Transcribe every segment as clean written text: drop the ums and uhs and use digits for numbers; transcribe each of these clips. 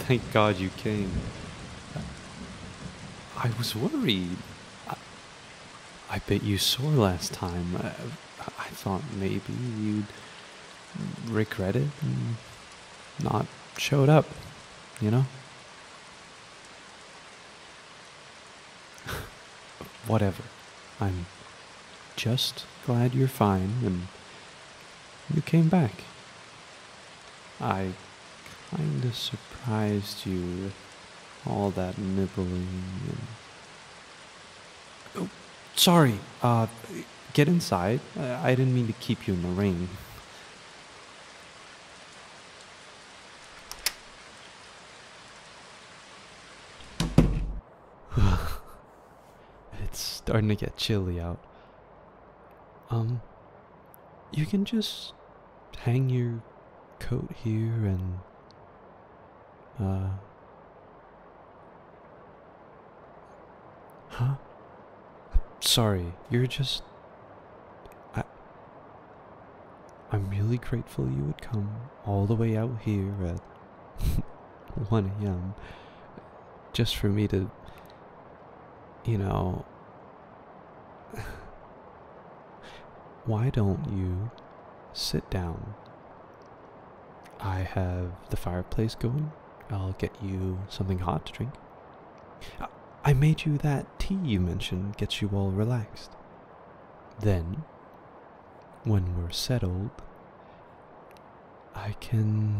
Thank God you came. I was worried. I, I bit you sore last time. I thought maybe you'd regret it and not showed up, you know? Whatever. I'm just glad you're fine and you came back. I kinda surprised you with all that nibbling and... Oh, sorry. Get inside. I didn't mean to keep you in the rain. It's starting to get chilly out. You can just hang your coat here and, huh? Sorry, you're just... I'm really grateful you would come all the way out here at 1 a.m. just for me to, you know... Why don't you sit down? I have the fireplace going. I'll get you something hot to drink. I made you that tea you mentioned, gets you all relaxed. Then, when we're settled, I can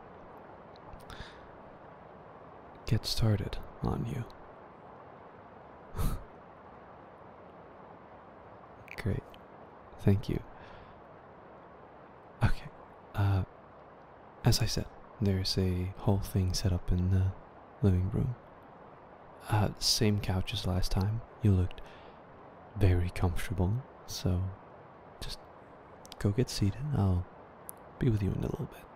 get started on you. Great. Thank you. Okay. As I said, there's a whole thing set up in the living room. Same couch as last time. You looked very comfortable, so just go get seated. I'll be with you in a little bit.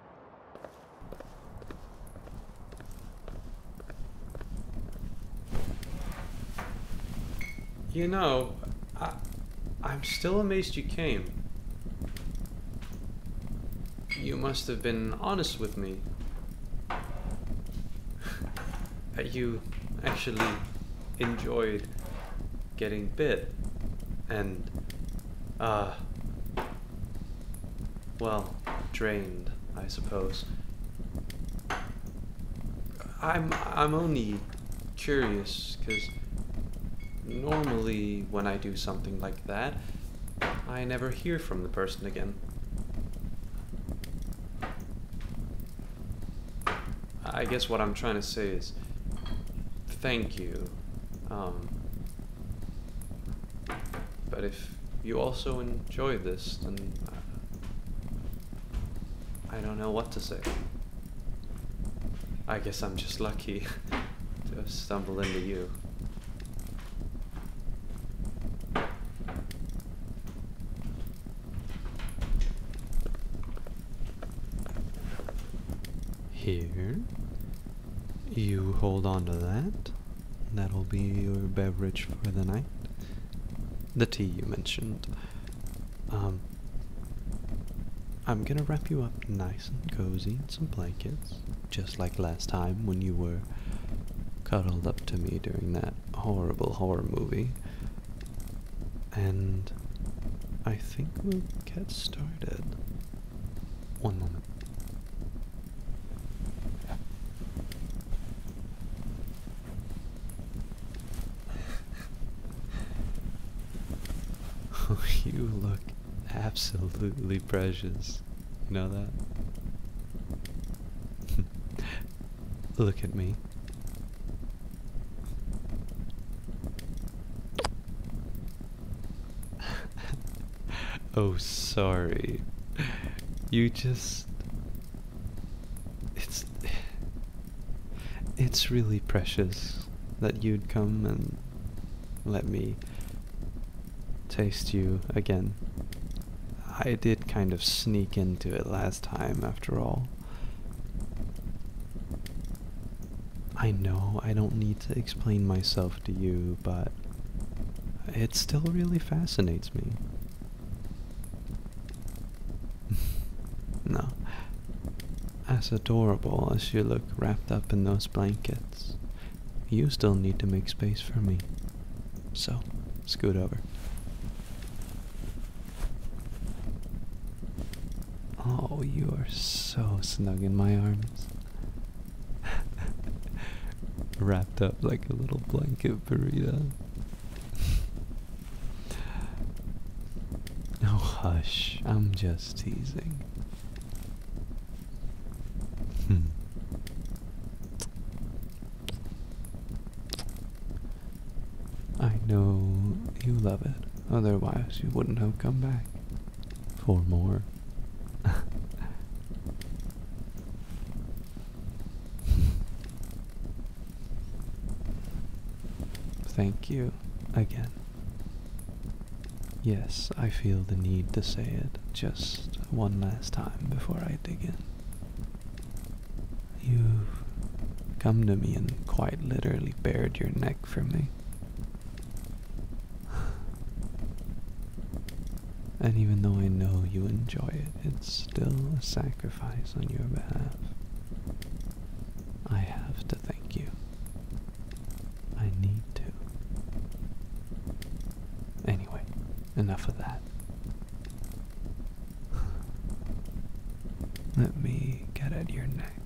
You know, I'm still amazed you came. You must have been honest with me. You actually enjoyed getting bit. And, well, drained, I suppose. I'm only curious, because normally when I do something like that, I never hear from the person again. I guess what I'm trying to say is thank you. But if you also enjoyed this, then I don't know what to say. I guess I'm just lucky to have stumbled into you. Here, you hold on to that. That'll be your beverage for the night. The tea you mentioned. I'm gonna wrap you up nice and cozy in some blankets, just like last time when you were cuddled up to me during that horrible horror movie. And I think we'll get started. One moment. You look absolutely precious. You know that? Look at me. Oh, sorry. You just... It's really precious that you'd come and let me taste you again. I did kind of sneak into it last time, after all. I know I don't need to explain myself to you, but it still really fascinates me. No. as adorable as you look wrapped up in those blankets, you still need to make space for me. So, scoot over. Oh, you are so snug in my arms. Wrapped up like a little blanket burrito. Oh, hush. I'm just teasing. I know you love it. Otherwise, you wouldn't have come back for more. Thank you again. Yes, I feel the need to say it just one last time before I dig in. You've come to me and quite literally bared your neck for me. And even though I know you enjoy it, it's still a sacrifice on your behalf. I have to thank you. I need to. Anyway, enough of that. Let me get at your neck.